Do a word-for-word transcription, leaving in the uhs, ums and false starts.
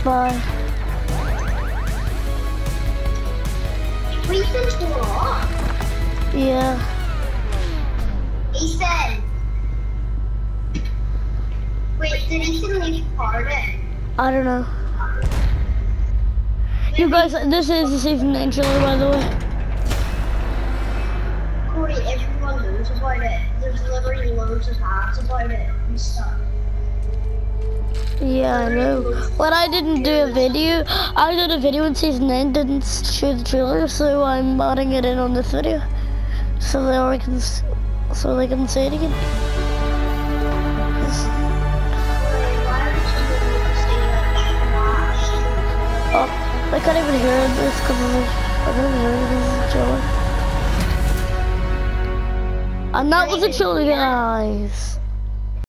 Bye. Ethan's what? Yeah. Ethan. Wait, did Ethan leave Florida? I don't know. You guys, this is the season nine trailer, by the way. Corey, everyone knows about it. There's literally loads of ads about it and stuff. Yeah, I know. But I didn't do a video. I did a video in season nine, didn't show the trailer, so I'm adding it in on this video, so they can, so they can see it again. Oh. I can't even hear this because I can't even hear this trailer. And that was a trailer, guys.